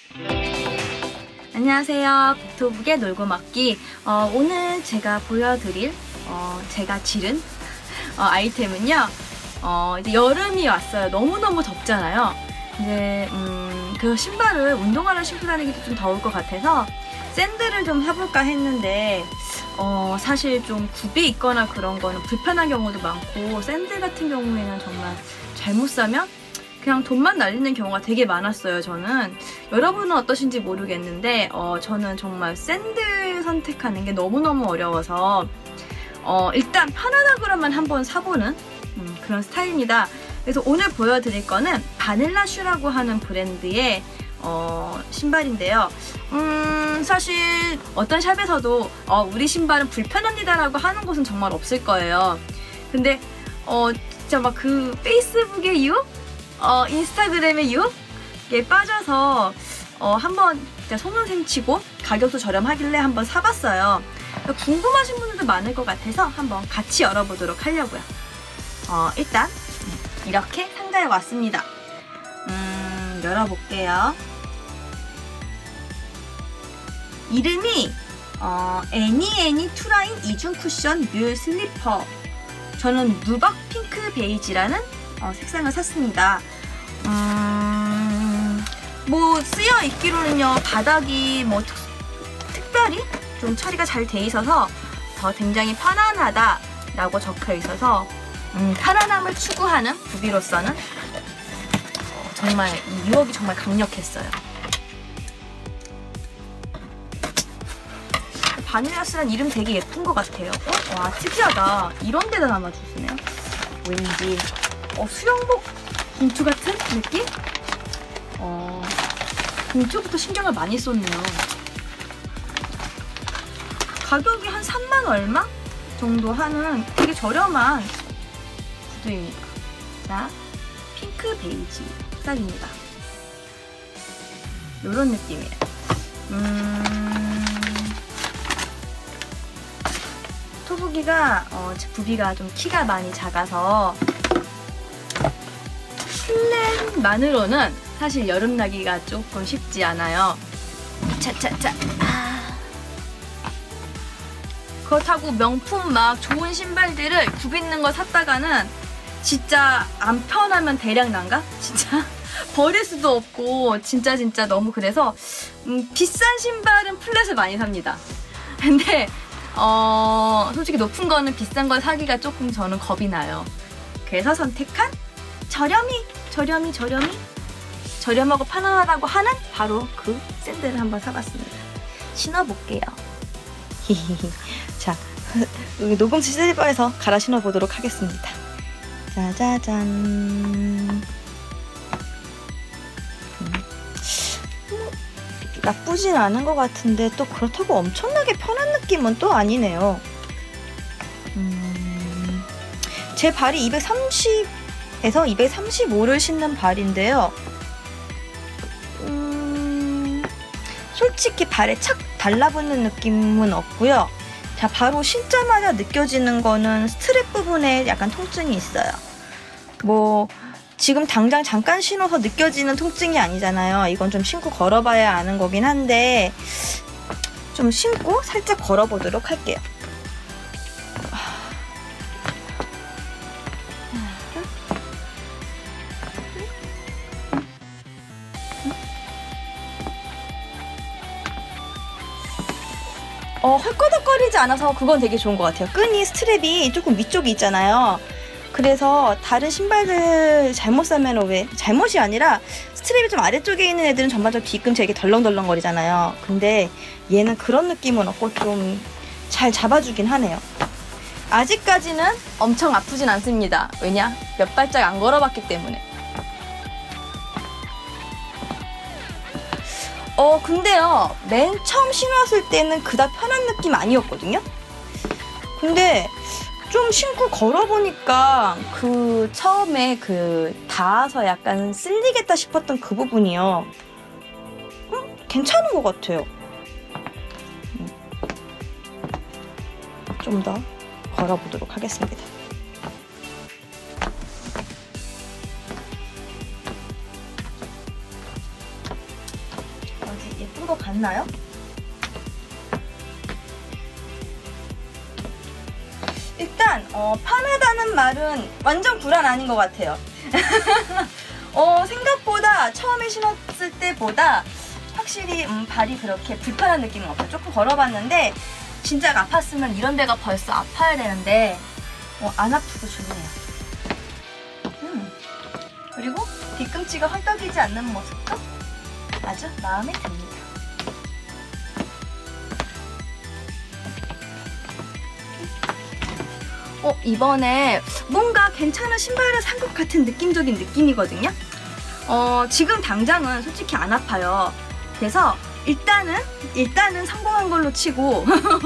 안녕하세요. 북토북의 놀고 먹기. 오늘 제가 보여드릴 제가 지른 아이템은요. 이제 여름이 왔어요. 너무너무 덥잖아요. 이제 그 신발을 운동화를 신고 다니기도 좀 더울 것 같아서 샌들을 좀 사볼까 했는데 사실 좀 굽이 있거나 그런 거는 불편한 경우도 많고 샌들 같은 경우에는 정말 잘못 사면 그냥 돈만 날리는 경우가 되게 많았어요. 저는. 여러분은 어떠신지 모르겠는데 저는 정말 샌들 선택하는 게 너무너무 어려워서 일단 편안하고만 한번 사보는 그런 스타일입니다. 그래서 오늘 보여드릴 거는 바닐라 슈라고 하는 브랜드의 신발인데요. 사실 어떤 샵에서도 우리 신발은 불편합니다 라고 하는 곳은 정말 없을 거예요. 근데 진짜 막 그 페이스북의 유혹? 인스타그램의 유혹에 빠져서 한번 진짜 소문샘치고 가격도 저렴하길래 한번 사봤어요. 궁금하신 분들도 많을 것 같아서 한번 같이 열어보도록 하려고요. 일단 이렇게 상자에 왔습니다. 열어볼게요. 이름이 애니 투라인 이중 쿠션 뮬 슬리퍼. 저는 누벅 핑크 베이지라는 색상을 샀습니다. 뭐 쓰여 있기로는요, 바닥이 뭐 특별히 좀 처리가 잘 돼 있어서 더 굉장히 편안하다 라고 적혀 있어서 편안함을 추구하는 부비로서는 정말 이 유혹이 정말 강력했어요. 바닐라스란 이름 되게 예쁜 것 같아요. 와, 특이하다. 이런 데다 담아주시네요. 왠지 수영복 봉투 같은 느낌? 봉투부터 신경을 많이 썼네요. 가격이 한 3만 얼마 정도 하는 되게 저렴한 구두입니다. 자, 핑크 베이지 색상입니다. 요런 느낌이에요. 토북이가 부비가 좀 키가 많이 작아서 실내만으로는 사실 여름 나기가 조금 쉽지 않아요. 차차차. 그렇다고 명품 막 좋은 신발들을 굽 있는 거 샀다가는 진짜 안 편하면 대량 난가? 진짜 버릴 수도 없고 진짜 너무 그래서 비싼 신발은 플랫을 많이 삽니다. 근데 솔직히 높은 거는 비싼 걸 사기가 조금 저는 겁이 나요. 그래서 선택한 저렴하고 편안하다고 하는 바로 그 샌들을 한번 사봤습니다. 신어볼게요. 자, 여기 녹음실 슬리퍼에서 갈아 신어보도록 하겠습니다. 짜자잔. 나쁘진 않은 것 같은데 또 그렇다고 엄청나게 편한 느낌은 또 아니네요. 제 발이 230에서 235를 신는 발인데요. 솔직히 발에 착 달라붙는 느낌은 없고요. 자, 바로 신자마자 느껴지는 거는 스트랩 부분에 약간 통증이 있어요. 뭐 지금 당장 잠깐 신어서 느껴지는 통증이 아니잖아요. 이건 좀 신고 걸어봐야 아는 거긴 한데 좀 신고 살짝 걸어보도록 할게요. 헐거덕거리지 않아서 그건 되게 좋은 것 같아요. 끈이 스트랩이 조금 위쪽이 있잖아요. 그래서 다른 신발들 잘못 사면 왜 잘못이 아니라 스트랩이 좀 아래쪽에 있는 애들은 전반적으로 뒤꿈치 이렇게 덜렁덜렁 거리잖아요. 근데 얘는 그런 느낌은 없고 좀 잘 잡아주긴 하네요. 아직까지는 엄청 아프진 않습니다. 왜냐? 몇 발짝 안 걸어봤기 때문에. 근데요, 맨 처음 신었을 때는 그닥 편한 느낌 아니었거든요? 근데 좀 신고 걸어보니까 그 처음에 그 닿아서 약간 쓸리겠다 싶었던 그 부분이요. 괜찮은 것 같아요. 좀 더 걸어보도록 하겠습니다. 아픈 것 같나요? 일단 편하다는 말은 완전 불안 아닌 것 같아요. 생각보다 처음에 신었을 때보다 확실히 발이 그렇게 불편한 느낌은 없어요. 조금 걸어봤는데 진짜 아팠으면 이런 데가 벌써 아파야 되는데 안 아프고 좋네요. 그리고 뒤꿈치가 헐떡이지 않는 모습도 아주 마음에 듭니다. 이번에 뭔가 괜찮은 신발을 산 것 같은 느낌적인 느낌이거든요. 지금 당장은 솔직히 안 아파요. 그래서 일단은 성공한 걸로 치고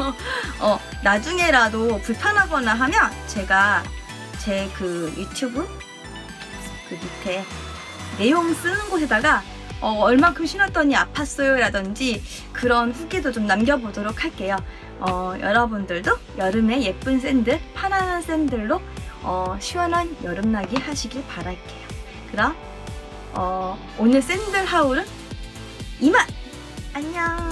나중에라도 불편하거나 하면 제가 제 그 유튜브 그 밑에 내용 쓰는 곳에다가 얼만큼 신었더니 아팠어요 라든지 그런 후기도 좀 남겨보도록 할게요. 여러분들도 여름에 예쁜 샌들, 편안한 샌들로 시원한 여름나기 하시길 바랄게요. 그럼 오늘 샌들 하울은 이만! 안녕!